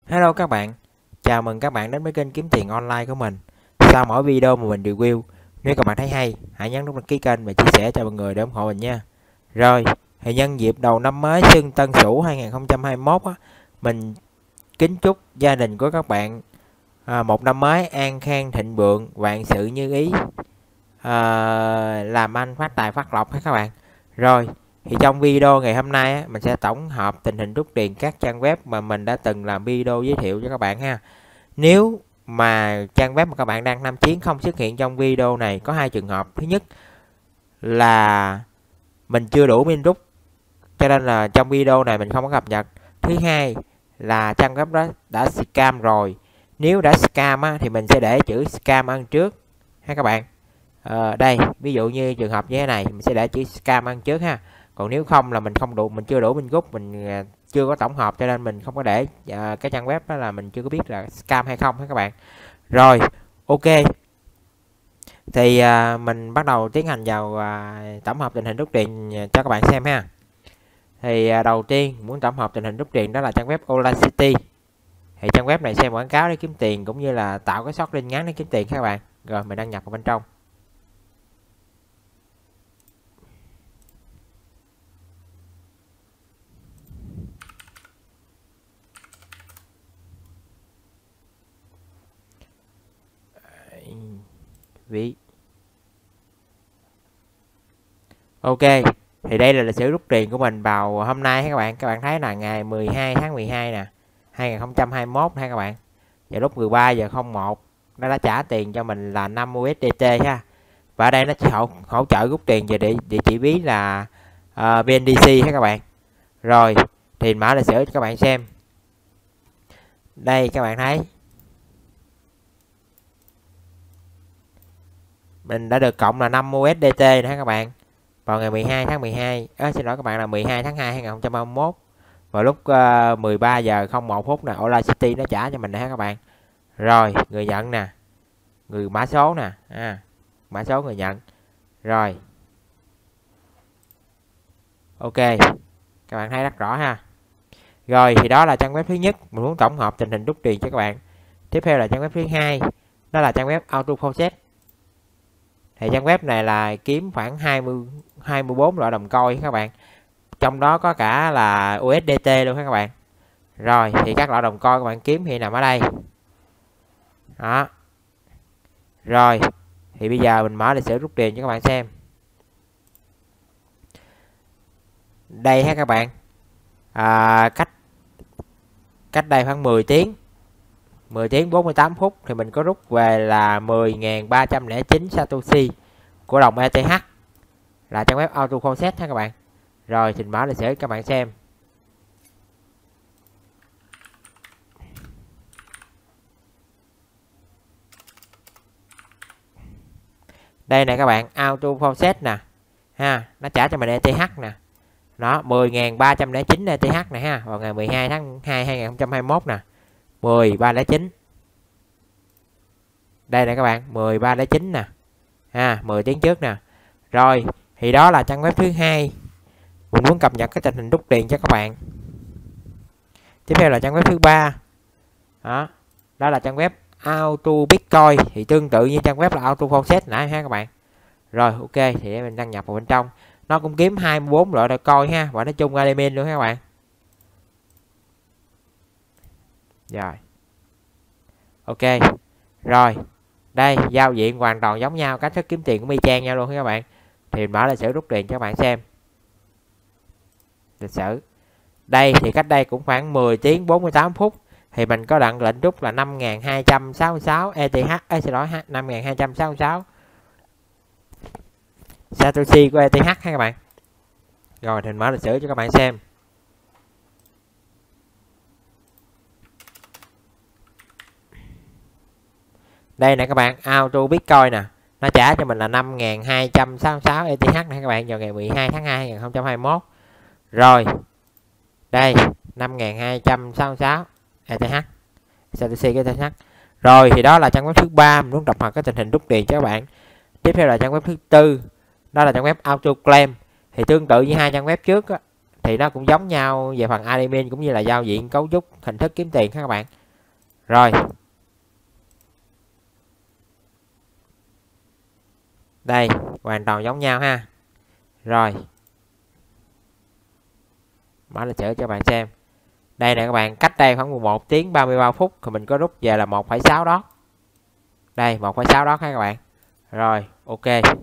Hello các bạn, chào mừng các bạn đến với kênh kiếm tiền online của mình. Sau mỗi video mà mình review, nếu các bạn thấy hay, hãy nhấn nút đăng ký kênh và chia sẻ cho mọi người để ủng hộ mình nha. Rồi, thì nhân dịp đầu năm mới Xuân Tân Sửu 2021 á, mình kính chúc gia đình của các bạn một năm mới an khang thịnh vượng, vạn sự như ý, làm ăn phát tài phát lộc hết các bạn. Rồi, thì trong video ngày hôm nay á, mình sẽ tổng hợp tình hình rút tiền các trang web mà mình đã từng làm video giới thiệu cho các bạn ha. Nếu mà trang web mà các bạn đang tham chiến không xuất hiện trong video này có hai trường hợp. Thứ nhất là mình chưa đủ pin rút cho nên là trong video này mình không có cập nhật. Thứ hai là trang web đó đã scam rồi. Nếu đã scam á, thì mình sẽ để chữ scam ăn trước ha các bạn. Đây ví dụ như trường hợp như thế này mình sẽ để chữ scam ăn trước ha. Còn nếu không là mình chưa đủ pin rút, mình chưa có tổng hợp cho nên mình không có để cái trang web đó là mình chưa có biết là scam hay không ha các bạn. Rồi ok, thì mình bắt đầu tiến hành vào tổng hợp tình hình rút tiền cho các bạn xem ha. Thì đầu tiên muốn tổng hợp tình hình rút tiền đó là trang web Audacity. Thì trang web này xem quảng cáo để kiếm tiền cũng như là tạo cái short link ngắn để kiếm tiền các bạn. Rồi mình đăng nhập vào bên trong. Ví ok, thì đây là lịch sử rút tiền của mình vào hôm nay các bạn. Các bạn thấy là ngày 12 tháng 12 nè 2021 ha các bạn. Vào lúc 13 giờ 01 nó đã trả tiền cho mình là 5 USDT ha. Và ở đây nó hỗ trợ rút tiền về địa chỉ ví là BNDC ha các bạn. Rồi thì mở lịch sử cho các bạn xem. Đây các bạn thấy mình đã được cộng là 5 USDT nữa các bạn. Vào ngày 12 tháng 12, xin lỗi các bạn, là 12 tháng 2 2021. Vào lúc 13 giờ 01 phút nè, Audacity nó trả cho mình nè các bạn. Rồi, người nhận nè, người mã số nè, mã số người nhận. Rồi. Ok. Các bạn thấy rất rõ ha. Rồi thì đó là trang web thứ nhất, mình muốn tổng hợp tình hình rút tiền cho các bạn. Tiếp theo là trang web thứ hai, đó là trang web AutoFaucet. Thì trang web này là kiếm khoảng 24 loại đồng coin các bạn. Trong đó có cả là USDT luôn các bạn. Rồi thì các loại đồng coin các bạn kiếm thì nằm ở đây. Đó. Rồi thì bây giờ mình mở lịch sử rút tiền cho các bạn xem. Đây ha các bạn. Cách đây khoảng 10 tiếng 48 phút thì mình có rút về là 10.309 Satoshi của đồng ETH, là trang web AutoFaucet ha các bạn. Rồi thì mở lịch sử các bạn xem. Đây nè các bạn, AutoFaucet nè ha, nó trả cho mình ETH nè. Đó, 10.309 ETH này ha, vào ngày 12 tháng 2 2021 nè. 1309. Đây nè các bạn, 1309 nè. 10 tiếng trước nè. Rồi, thì đó là trang web thứ hai. Mình muốn cập nhật cái tình hình rút tiền cho các bạn. Tiếp theo là trang web thứ ba. Đó là trang web Auto Bitcoin, thì tương tự như trang web là AutoFaucet nãy ha các bạn. Rồi ok, thì để mình đăng nhập vào bên trong. Nó cũng kiếm 24 loại coin ha, và nói chung element luôn ha các bạn. Rồi. Ok. Rồi. Đây, giao diện hoàn toàn giống nhau, cách thức kiếm tiền cũng y chang nhau luôn ha các bạn. Thì mở lịch sử rút tiền cho các bạn xem. Lịch sử. Đây thì cách đây cũng khoảng 10 tiếng 48 phút thì mình có đặng lệnh rút là 5.266 ETH, xin lỗi, 5.266 Satoshi của ETH ha các bạn. Rồi thì mình mở lịch sử cho các bạn xem. Đây nè các bạn, Auto Bitcoin nè, nó trả cho mình là 5.266 ETH nè các bạn, vào ngày 12 tháng 2 2021. Rồi. Đây, 5.266 ETH. Satoshi cái ETH. Rồi thì đó là trang web thứ ba, mình muốn tổng hợp cái tình hình rút tiền cho các bạn. Tiếp theo là trang web thứ tư, đó là trang web AutoClaim. Thì tương tự như hai trang web trước á, thì nó cũng giống nhau về phần admin cũng như là giao diện, cấu trúc, hình thức kiếm tiền các bạn. Rồi đây hoàn toàn giống nhau ha. Rồi mở lịch sử cho bạn xem. Đây nè các bạn, cách đây khoảng 11 tiếng 33 phút thì mình có rút về là 1,6 đót. Đây 1,6 đót ha các bạn. Rồi ok,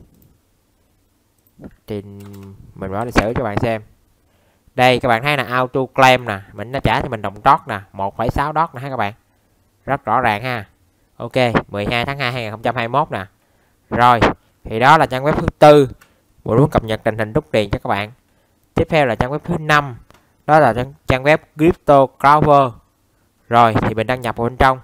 thì mình mở lịch sử cho bạn xem. Đây các bạn thấy là auto claim nè, mình đã trả cho mình đồng đót nè, 1,6 đót nè ha các bạn. Rất rõ ràng ha. Ok, 12 tháng 2 2021 nè. Rồi, thì đó là trang web thứ tư mình muốn cập nhật tình hình rút tiền cho các bạn. Tiếp theo là trang web thứ 5, đó là trang web Crypto Clover. Rồi, thì mình đăng nhập vào bên trong.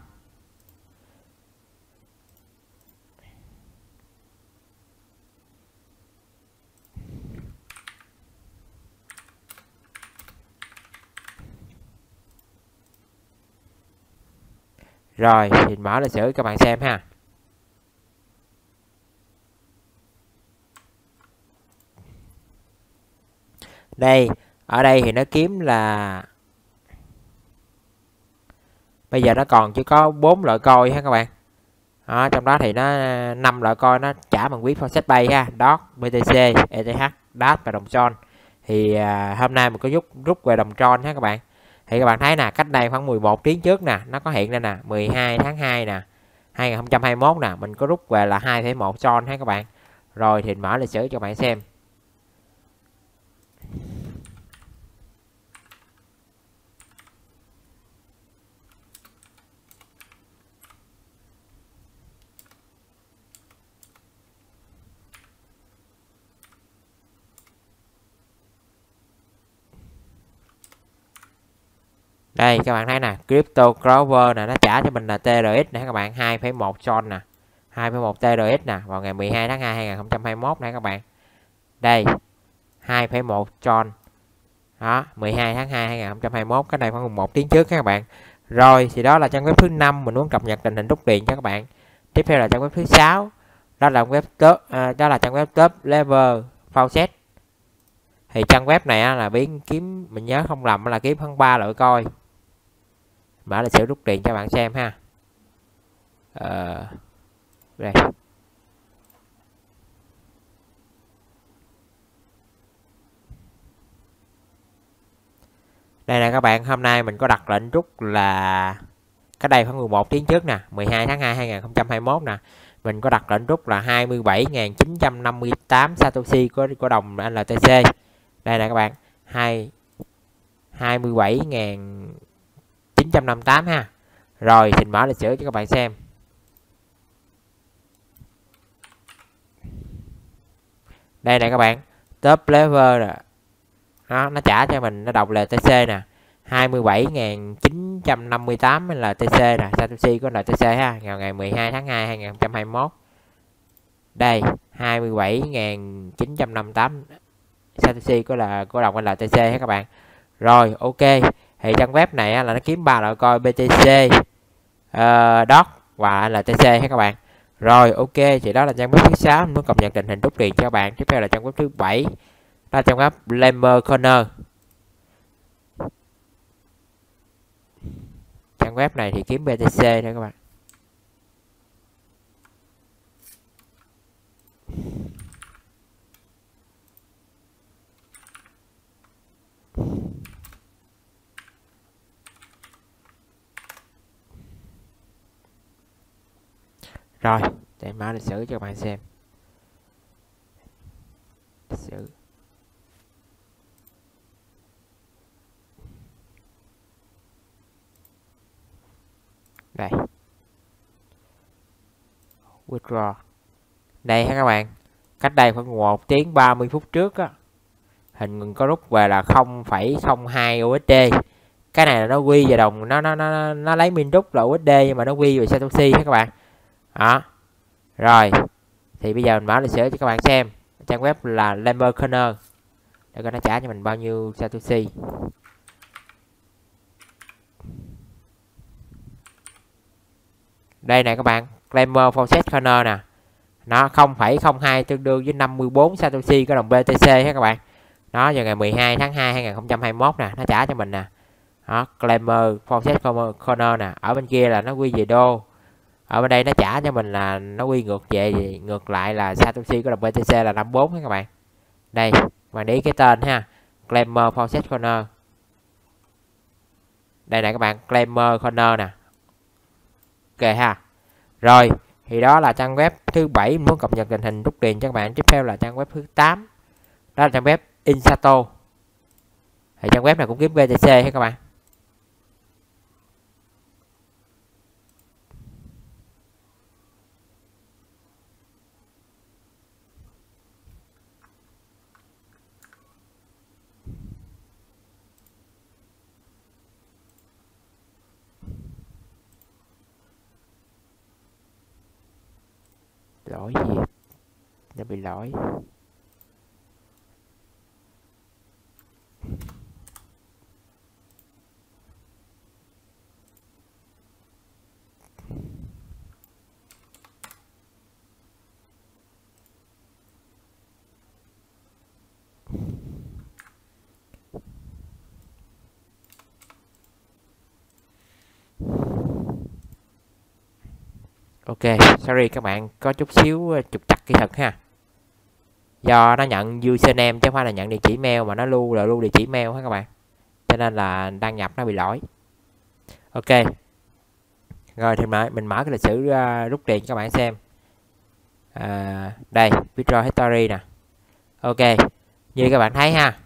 Rồi, thì mở lịch sử các bạn xem ha. Đây, ở đây thì nó kiếm là bây giờ nó còn chỉ có 4 loại coin ha các bạn. Đó, trong đó thì nó 5 loại coin nó trả bằng ví Faucet Pay ha, DOT, BTC, ETH, DAT và đồng Tron. Thì hôm nay mình có rút về đồng Tron ha các bạn. Thì các bạn thấy nè, cách đây khoảng 11 tiếng trước nè, nó có hiện lên nè, 12 tháng 2 nè, 2021 nè, mình có rút về là 2,1 Tron ha các bạn. Rồi thì mở lịch sử cho bạn xem. Đây các bạn thấy nè, Crypto Clover nè, nó trả cho mình là TRX nè các bạn, 2,1 Tron nè, 2,1 TRX nè, vào ngày 12 tháng 2 2021 nè các bạn. Đây, 2,1 Tron. Đó, 12 tháng 2 2021, cái này khoảng 1 tiếng trước các bạn. Rồi thì đó là trang web thứ 5 mình muốn cập nhật tình hình rút tiền cho các bạn. Tiếp theo là trang web thứ 6. Đó là trang web top level Faucet. Thì trang web này là biến kiếm, mình nhớ không lầm là kiếm hơn 3 loại coin. Mở lịch sử rút tiền cho bạn xem ha. Đây. Đây nè các bạn, hôm nay mình có đặt lệnh rút là cách đây khoảng 11 tiếng trước nè, 12 tháng 2 2021 nè. Mình có đặt lệnh rút là 27.958 Satoshi của đồng LTC. Đây nè các bạn, 27.958 ha. Rồi thì mở lịch sử cho các bạn xem. Đây nè các bạn, top level nè. Đó, nó trả cho mình nó đồng LTC nè, 27.958 LTC nè, Satoshi của LTC ha, ngày 12 tháng 2 2021. Đây, 27.958 Satoshi của đồng LTC ha các bạn. Rồi, ok. Thì trang web này là nó kiếm 3 loại coin BTC, DOT và LTC ha các bạn. Rồi, ok, thì đó là trang web thứ 6 muốn cập nhật tình hình rút tiền cho các bạn. Tiếp theo là trang web thứ 7. Đó là trang web Lemmer Corner. Trang web này thì kiếm BTC thôi các bạn. Rồi, để mở lịch sử cho các bạn xem. Lịch sử. Đây. Withdraw. Đây ha các bạn. Cách đây khoảng 1 tiếng 30 phút trước á, hình có rút về là 0,02 USD. Cái này là nó quy về đồng, nó lấy min rút là USD nhưng mà nó quy về Satoshi ha các bạn. Đó. Rồi. Thì bây giờ mình mở lịch sử cho các bạn xem. Trang web là Lemmer Corner. Để coi nó trả cho mình bao nhiêu Satoshi. Đây nè các bạn, Lemmer Faucet Corner nè. Nó 0,02 tương đương với 54 Satoshi của đồng BTC ha các bạn. Đó, vào ngày 12 tháng 2 2021 nè, nó trả cho mình nè. Đó, Claimer Faucet Corner nè, ở bên kia là nó quy về đô, ở bên đây nó trả cho mình là nó quy ngược lại là Satoshi của đồng BTC là 54 các bạn. Đây bạn để ý cái tên ha, Claimer Faucet Corner, đây nè các bạn, Claimer Corner nè, ok ha. Rồi thì đó là trang web thứ 7 muốn cập nhật tình hình rút tiền cho các bạn. Tiếp theo là trang web thứ 8, đó là trang web Insato. Thì trang web này cũng kiếm BTC ha các bạn. Lỗi gì? Nó bị lỗi. Ok, sorry các bạn, có chút xíu trục trặc kỹ thuật ha. Do nó nhận username chứ không phải là nhận địa chỉ mail, mà nó lưu địa chỉ mail ha các bạn. Cho nên là đăng nhập nó bị lỗi. Ok. Rồi thì mình mở cái lịch sử rút tiền cho các bạn xem. Đây, withdraw history nè. Ok. Như các bạn thấy ha.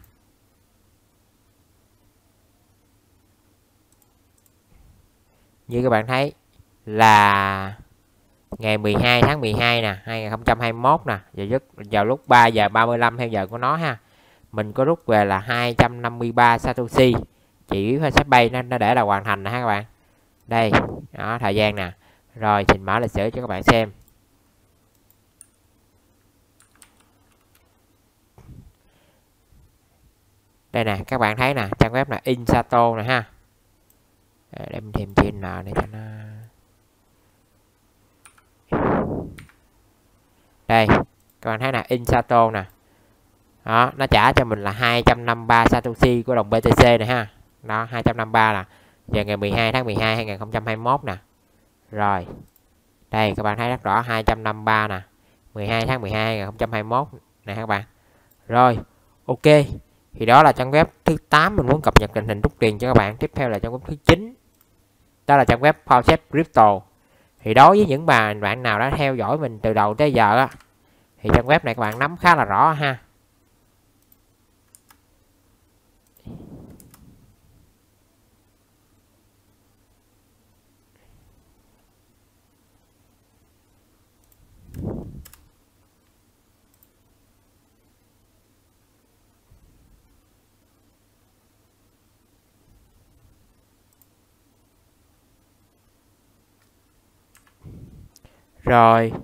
Như các bạn thấy là ngày 12 tháng 12 nè, 2021 nè, vào lúc 3 giờ 35 theo giờ của nó ha. Mình có rút về là 253 Satoshi. Chỉ phải Shopee nó để là hoàn thành nè ha các bạn. Đây, đó thời gian nè. Rồi mình mở lịch sử cho các bạn xem. Đây nè, các bạn thấy nè, trang web là Insato nè ha. Để mình thêm chữ N để cho nó. Đây, các bạn thấy nè, Insato nè. Đó, nó trả cho mình là 253 Satoshi của đồng BTC này ha. Đó, 253 nè. Giờ ngày 12 tháng 12 2021 nè. Rồi. Đây các bạn thấy rất rõ 253 nè. 12 tháng 12 2021 nè các bạn. Rồi, ok. Thì đó là trang web thứ 8 mình muốn cập nhật tình hình rút tiền cho các bạn. Tiếp theo là trang web thứ 9. Đó là trang web Faucet Crypto. Thì đối với những bạn nào đã theo dõi mình từ đầu tới giờ á, thì trang web này các bạn nắm khá là rõ ha. Rồi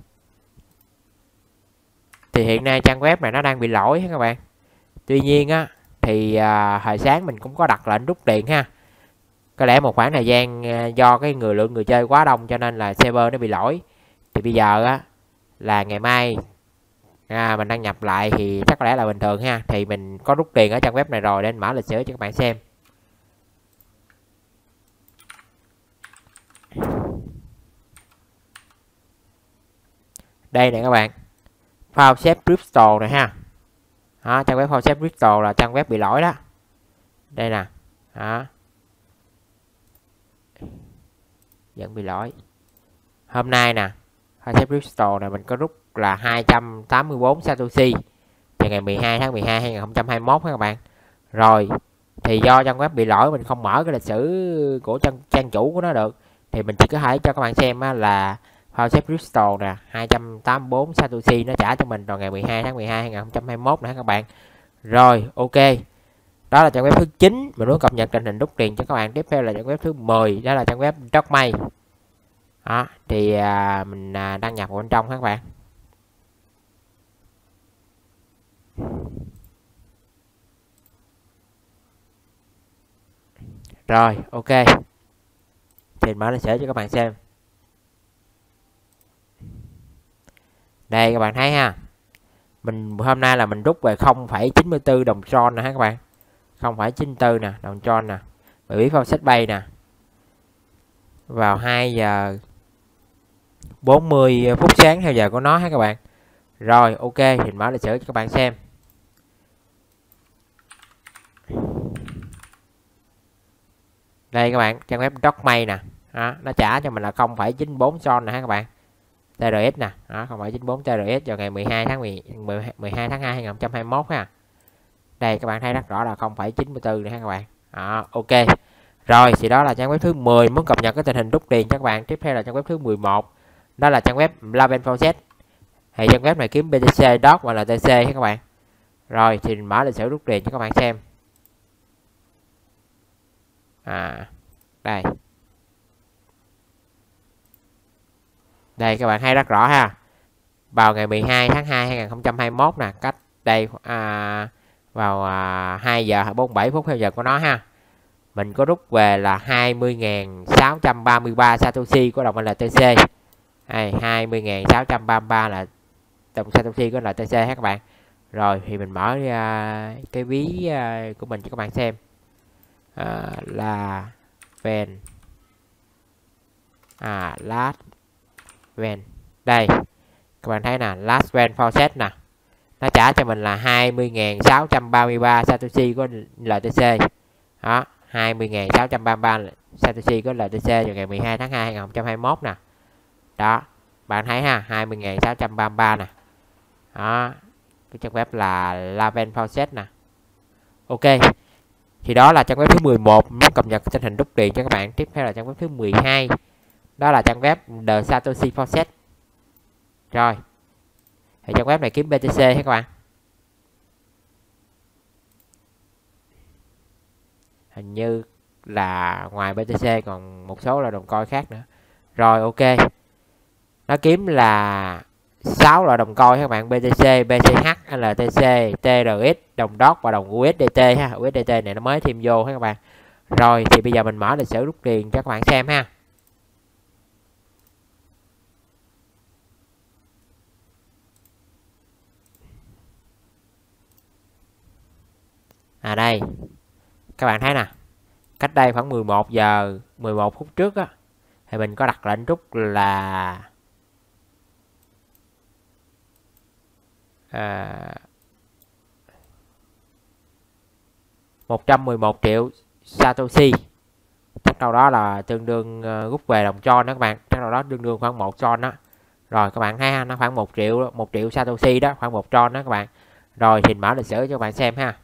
thì hiện nay trang web này nó đang bị lỗi các bạn. Tuy nhiên á thì hồi sáng mình cũng có đặt lệnh rút tiền ha. Có lẽ một khoảng thời gian do cái lượng người chơi quá đông cho nên là server nó bị lỗi. Thì bây giờ á là ngày mai mình đăng nhập lại thì chắc có lẽ là bình thường ha. Thì mình có rút tiền ở trang web này rồi, nên mở lịch sử cho các bạn xem. Đây nè các bạn, Faucet Crypto này ha. Đó, trang web Faucet Crypto là trang web bị lỗi đó. Đây nè. Đó. Vẫn bị lỗi. Hôm nay nè, Faucet Crypto này mình có rút là 284 Satoshi vào ngày 12 tháng 12 2021 các bạn. Rồi thì do trang web bị lỗi mình không mở cái lịch sử của trang chủ của nó được, thì mình chỉ có thể cho các bạn xem là Faucet Crypto nè, 284 Satoshi nó trả cho mình vào ngày 12 tháng 12 2021 nè các bạn. Rồi ok. Đó là trang web thứ 9 mình muốn cập nhật tình hình rút tiền cho các bạn. Tiếp theo là trang web thứ 10, đó là trang web Dropmay. Đó, thì mình đăng nhập vào bên trong các bạn. Rồi, ok. Thì mở lịch sử cho các bạn xem. Đây các bạn thấy ha. Mình hôm nay là mình rút về 0,94 đồng Tron nè các bạn. 0,94 nè, đồng Tron nè. Bài viết Faucet Pay nè, vào 2 giờ 40 phút sáng theo giờ của nó ha các bạn. Rồi ok, thì mở lịch sử cho các bạn xem. Đây các bạn, trang web DocMay nè. Đó, nó trả cho mình là 0,94 son nè ha các bạn. TRX nè, đó 0,94 TRX vào ngày 12 tháng 12 tháng 2 2021 ha. Đây các bạn thấy rất rõ là 0,94 nè ha các bạn. Đó, ok. Rồi thì đó là trang web thứ 10 muốn cập nhật cái tình hình rút tiền cho các bạn. Tiếp theo là trang web thứ 11. Đó là trang web Laven Faucet. Thì trang web này kiếm BTC, DOT và LTC ha các bạn. Rồi thì mở lịch sử rút tiền cho các bạn xem. Đây. Đây các bạn thấy rất rõ ha. Vào ngày 12 tháng 2 2021 nè, cách đây vào 2 giờ 47 phút theo giờ của nó ha. Mình có rút về là 20.633 Satoshi của đồng LTC. 20.633 là đồng Satoshi của LTC ha các bạn. Rồi thì mình mở cái ví của mình cho các bạn xem. Là ven last ven. Đây các bạn thấy nè, last ven Faucet nè, nó trả cho mình là 20.633 Satoshi của LTC. Đó, 20.633 Satoshi của LTC vào ngày 12 tháng 2 2021 nè. Đó, bạn thấy ha, 20.633 nè. Đó, cái trang web là Laven Faucet nè. Ok. Thì đó là trang web thứ 11 muốn cập nhật tình hình rút tiền cho các bạn. Tiếp theo là trang web thứ 12. Đó là trang web The Satoshi Faucet. Rồi. Thì trang web này kiếm BTC ha các bạn. Hình như là ngoài BTC còn một số là đồng coin khác nữa. Rồi ok. Nó kiếm là 6 loại đồng coin các bạn, BTC, BCH, LTC, TRX, đồng DOT và đồng USDT ha. USDT này nó mới thêm vô ha các bạn. Rồi thì bây giờ mình mở lịch sử rút tiền cho các bạn xem ha. Đây. Các bạn thấy nè. Cách đây khoảng 11 giờ 11 phút trước á, thì mình có đặt lệnh rút là 111 triệu Satoshi. Chắc đâu đó là tương đương rút về đồng Tron đó các bạn. Chắc đâu đó tương đương khoảng 1 Tron đó. Rồi các bạn thấy nó khoảng 1 triệu Satoshi đó, khoảng 1 Tron đó các bạn. Rồi thì mở lịch sử cho các bạn xem ha.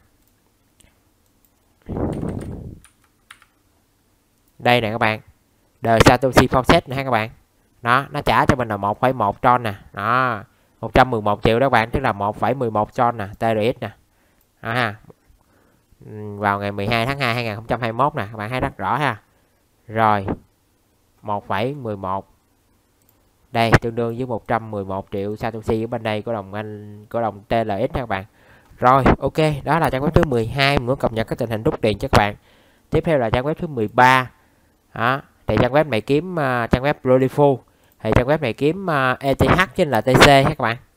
Đây nè các bạn. The Satoshi Faucet nè các bạn. Đó, nó trả cho mình là 1,1 Tron nè. Đó, 111 triệu đó các bạn, tức là 1,11 Tron nè, TRX nè. Đó ha. Vào ngày 12 tháng 2 2021 nè, các bạn thấy rất rõ ha. Rồi 1,11. Đây tương đương với 111 triệu Satoshi ở bên đây của đồng TLX nha các bạn. Rồi ok, đó là trang web thứ 12 muốn cập nhật cái tình hình rút tiền cho các bạn. Tiếp theo là trang web thứ 13. Đó, thì trang web này kiếm trang web Rolifu. Thì trang web này kiếm ETH trên LTC ha các bạn.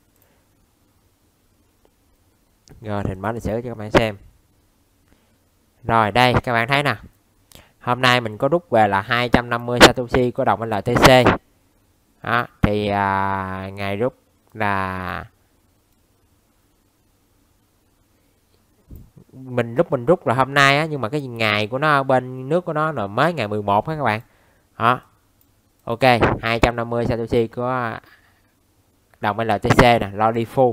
Rồi thì mở lịch sử cho các bạn xem. Rồi đây các bạn thấy nè. Hôm nay mình có rút về là 250 Satoshi của đồng LTC. Đó, thì ngày rút là mình rút là hôm nay á, nhưng mà cái ngày của nó bên nước của nó là mới ngày 11 á các bạn. Đó. Ok, 250 Satoshi của đồng LTC nè, Rolifu.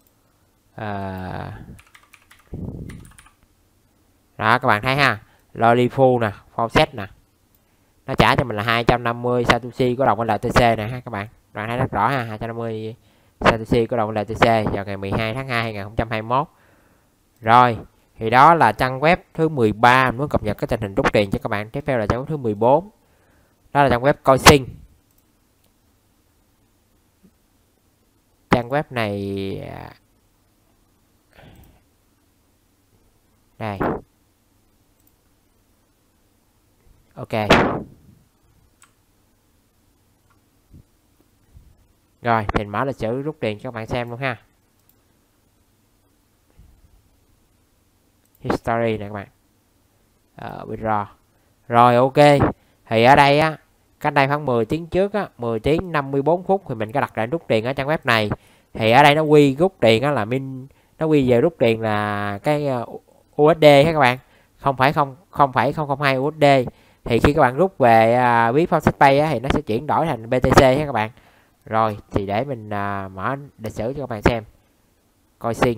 Đó các bạn thấy ha, Rolifu nè, Faucet nè. Nó trả cho mình là 250 Satoshi của đồng LTC nè ha các bạn. Bạn thấy rất rõ ha, 250 Satoshi của đồng LTC vào ngày 12 tháng 2 2021. Rồi, thì đó là trang web thứ 13 muốn cập nhật cái tình hình rút tiền cho các bạn. Tiếp theo là trang web thứ 14. Đó là trang web Coinsin. Trang web này đây. Ok. Rồi, thì mở lịch sử rút tiền cho các bạn xem luôn ha. History này các bạn. Withdraw. Rồi ok. Thì ở đây á, cách đây khoảng 10 tiếng trước á, 10 tiếng 54 phút thì mình có đặt lệnh rút tiền ở trang web này. Thì ở đây nó quy rút tiền á là nó quy về rút tiền là cái USD ha các bạn. Không phải 0,002 USD. Thì khi các bạn rút về ví FastPay á thì nó sẽ chuyển đổi thành BTC ha các bạn. Rồi thì để mình mở lịch sử cho các bạn xem. Coi xin.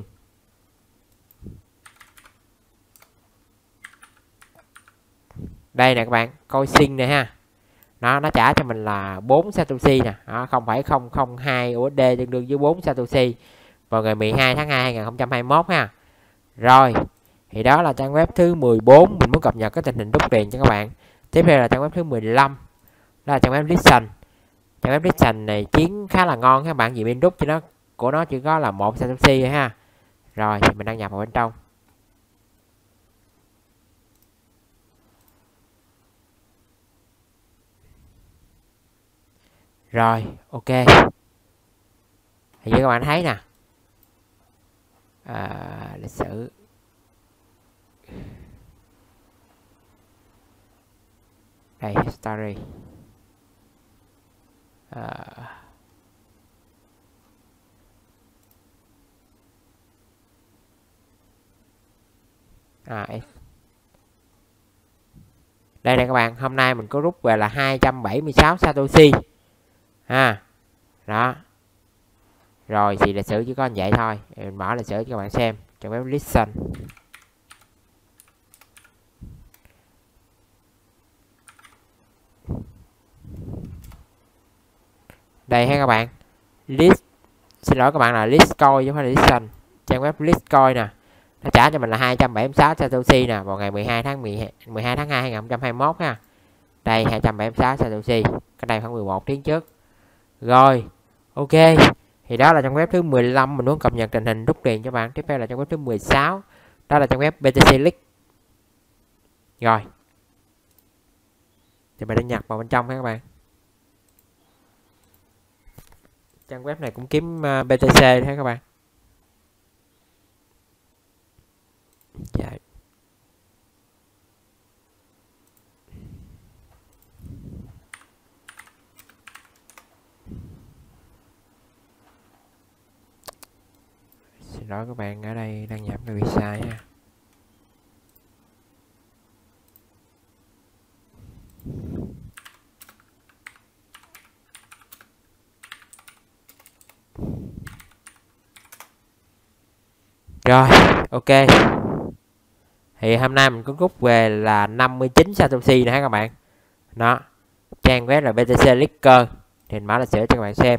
Đây nè các bạn, coi xin nè ha. Nó trả cho mình là 4 Satoshi nè, 0,002 USD tương đương với 4 Satoshi vào ngày 12 tháng 2 2021 ha. Rồi, thì đó là trang web thứ 14 mình muốn cập nhật cái tình hình rút tiền cho các bạn. Tiếp theo là trang web thứ 15. Đó là trang web Listen. Trang web Listen này chiến khá là ngon các bạn, vì pin rút của nó chỉ có là 1 Satoshi thôi ha. Rồi, thì mình đăng nhập vào bên trong. Rồi, ok. Thì như các bạn thấy nè, lịch sử đây, story đây nè các bạn, hôm nay mình có rút về là 276 Satoshi ha. Đó. Rồi thì lịch sử chỉ có như vậy thôi. Mình mở lịch sử cho các bạn xem trong web Listen. Đây ha các bạn. Xin lỗi các bạn là Listcoin chứ không phải là Listen. Trang web Listcoin nè. Nó trả cho mình là 276 Satoshi nè vào ngày 12 tháng 2 2021 ha. Đây 276 Satoshi, cái đây khoảng 11 tiếng trước. Rồi, ok. Thì đó là trang web thứ 15 mình muốn cập nhật tình hình rút tiền cho bạn. Tiếp theo là trang web thứ 16. Đó là trang web BTC Link. Rồi. Thì mình đăng nhập vào bên trong ha các bạn. Trang web này cũng kiếm BTC thế các bạn. Dạ. Xin lỗi các bạn, ở đây đăng nhập nó bị sai nha. Rồi, ok. Thì hôm nay mình có rút về là 59 Satoshi nè các bạn. Đó. Trang web là BTC Licker. Thì mình mở lịch sử cho các bạn xem.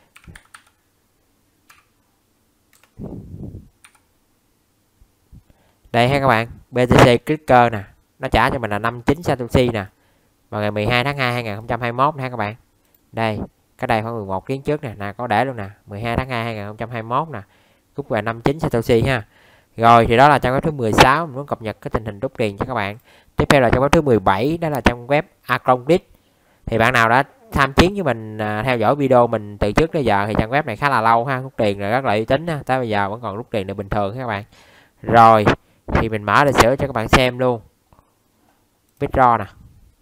Đây ha các bạn, BTC Clicker nè, nó trả cho mình là 59 Satoshi nè. Vào ngày 12 tháng 2 2021 nè các bạn. Đây, cái đây khoảng 11 tiếng trước nè, có để luôn nè, 12 tháng 2 2021 nè. Rút về 59 Satoshi ha. Rồi thì đó là trang web thứ 16 mình muốn cập nhật cái tình hình rút tiền cho các bạn. Tiếp theo là trang web thứ 17, đó là trang web Acronis. Thì bạn nào đã tham chiến với mình theo dõi video mình từ trước đến giờ thì trang web này khá là lâu ha, rút tiền rồi rất là uy tín ha, tới bây giờ vẫn còn rút tiền được bình thường các bạn. Rồi thì mình mở lịch sử cho các bạn xem luôn. Withdraw nè.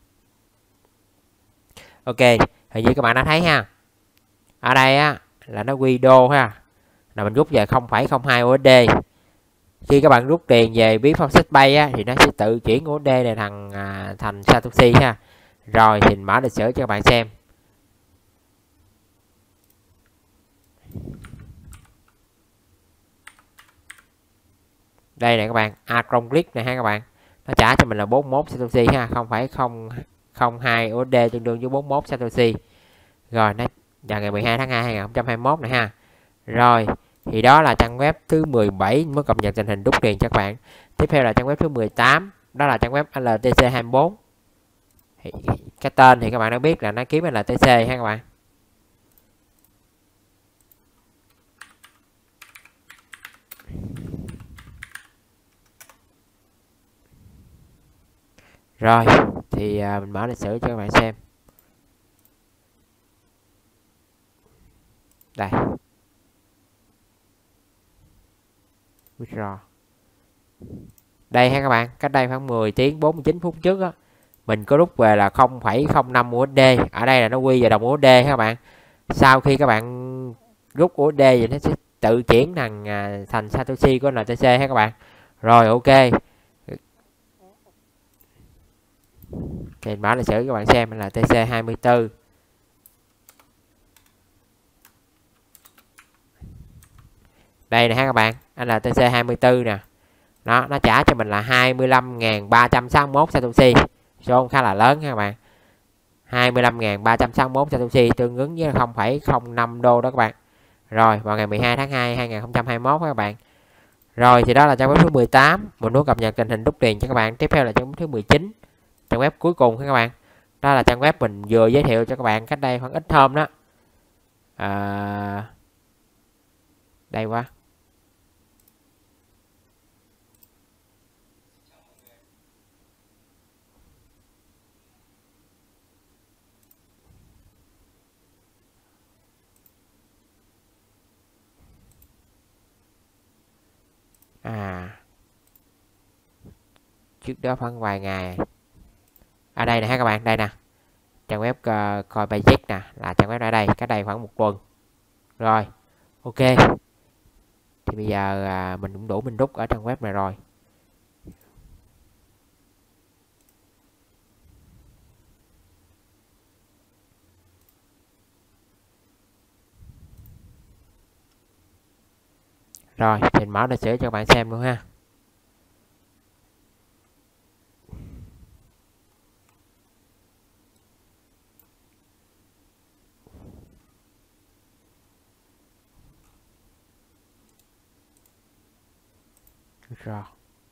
Ok, thì như các bạn đã thấy ha, ở đây á là nó quy đô ha, là mình rút về 0,02 USD. Khi các bạn rút tiền về ví FastPay á thì nó sẽ tự chuyển USD này thành Satoshi ha. Rồi thì mình mở lịch sử cho các bạn xem. Đây nè các bạn, Acronis này ha các bạn. Nó trả cho mình là 41 Satoshi ha, 0,002 USD tương đương với 41 Satoshi. Rồi nó vào ngày 12 tháng 2 2021 này ha. Rồi thì đó là trang web thứ 17 mới cập nhật tình hình rút tiền cho các bạn. Tiếp theo là trang web thứ 18, đó là trang web LTC24. Thì cái tên thì các bạn đã biết là nó kiếm LTC ha các bạn. Rồi thì mình mở lịch sử cho các bạn xem. Đây. Withdraw. Đây ha các bạn, cách đây khoảng 10 tiếng 49 phút trước á, mình có rút về là 0,05 USD. Ở đây là nó quy về đồng USD các bạn. Sau khi các bạn rút USD thì nó sẽ tự chuyển thành Satoshi của NTC ha các bạn. Rồi ok. Thì mở lịch sử các bạn xem là TC24. Đây nè ha các bạn, anh là TC24 nè. Đó, nó trả cho mình là 25.361 Satoshi. Số khá là lớn ha các bạn. 25.361 Satoshi tương ứng với 0,05 đô đó các bạn. Rồi, vào ngày 12 tháng 2 2021 các bạn. Rồi thì đó là trang web thứ 18, mình muốn cập nhật tình hình rút tiền cho các bạn. Tiếp theo là trang web thứ 19, trang web cuối cùng các bạn. Đó là trang web mình vừa giới thiệu cho các bạn cách đây khoảng ít hôm đó. Đây quá. Trước đó khoảng vài ngày. Đây nè ha các bạn, đây nè. Trang web Coinbase nè, là trang web ở đây, cách đây khoảng một tuần. Rồi, ok. Thì bây giờ mình cũng đủ mình rút ở trang web này rồi. Rồi, mình mở lịch sử cho các bạn xem luôn ha. Rồi.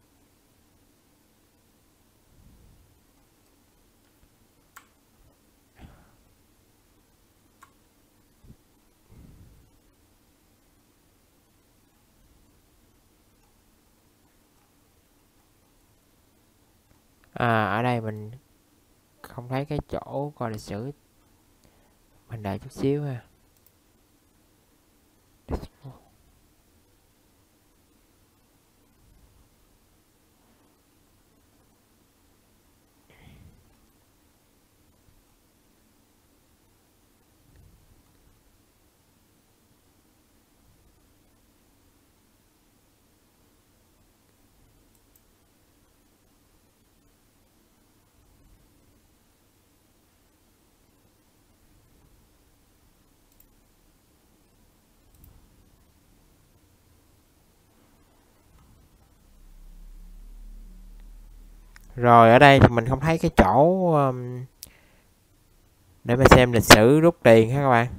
Ở đây mình không thấy cái chỗ coi lịch sử. Mình đợi chút xíu ha. Rồi ở đây thì mình không thấy cái chỗ để mà xem lịch sử rút tiền ha các bạn.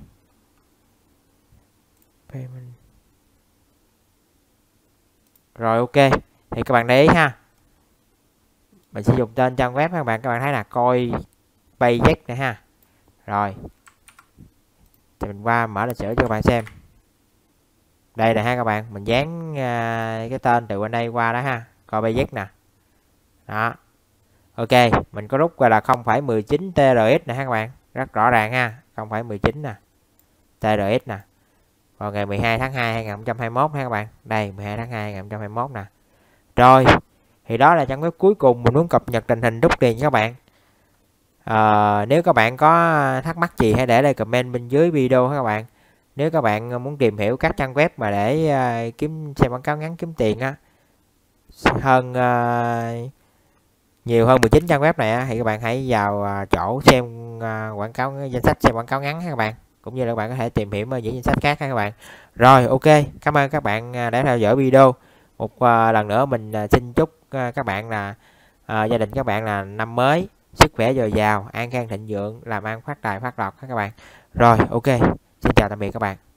Rồi ok. Thì các bạn để ý ha. Mình sẽ dùng tên trang web các bạn thấy là Coinbase này ha. Rồi. Thì mình qua mở lịch sử cho các bạn xem. Đây nè ha các bạn, mình dán cái tên từ bên đây qua đó ha, Coinbase nè. Đó. Ok, mình có rút ra là 0,19 TRX nè ha các bạn, rất rõ ràng ha, 0,19 nè. TRX nè. Vào ngày 12 tháng 2 2021 ha các bạn. Đây 12 tháng 2 2021 nè. Rồi, thì đó là trang web cuối cùng mình muốn cập nhật tình hình rút tiền cho các bạn. Nếu các bạn có thắc mắc gì hãy để lại comment bên dưới video ha các bạn. Nếu các bạn muốn tìm hiểu các trang web mà để xem quảng cáo ngắn kiếm tiền á, nhiều hơn 19 trang web này á, thì các bạn hãy vào chỗ xem quảng cáo, danh sách xem quảng cáo ngắn ha các bạn, cũng như là các bạn có thể tìm hiểu ở những danh sách khác ha các bạn. Rồi ok, cảm ơn các bạn đã theo dõi video. Một lần nữa mình xin chúc các bạn là gia đình các bạn là năm mới sức khỏe dồi dào, an khang thịnh vượng, làm ăn phát tài phát lộc các bạn. Rồi ok, xin chào tạm biệt các bạn.